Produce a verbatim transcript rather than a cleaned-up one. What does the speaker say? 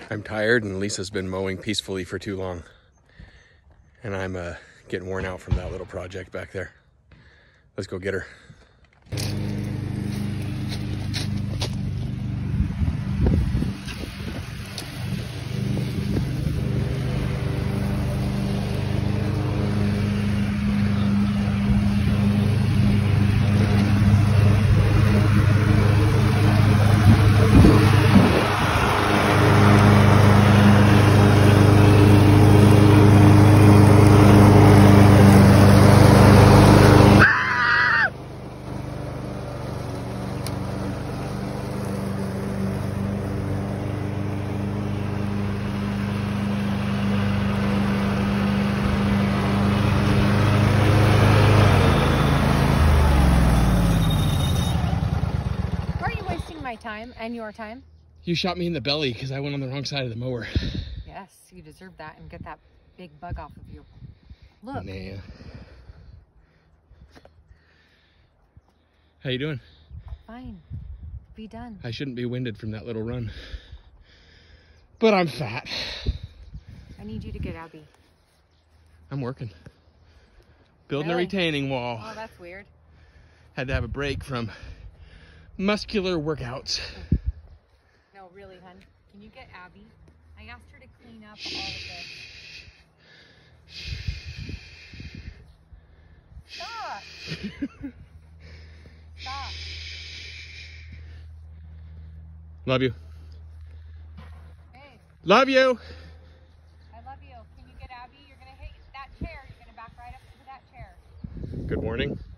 I'm tired and Lisa's been mowing peacefully for too long. And I'm uh, getting worn out from that little project back there. Let's go get her. My time and your time. You shot me in the belly because I went on the wrong side of the mower. Yes, you deserve that and get that big bug off of you. Look. Nah. How you doing? Fine. Be done. I shouldn't be winded from that little run. But I'm fat. I need you to get Abby. I'm working. Building Really? a retaining wall. Oh, that's weird. Had to have a break from muscular workouts. No, really, hun. Can you get Abby? I asked her to clean up all of this. Stop! Stop. Love you. Hey, Love you. I love you. Can you get Abby? You're gonna hit that chair. You're gonna back right up into that chair. Good morning.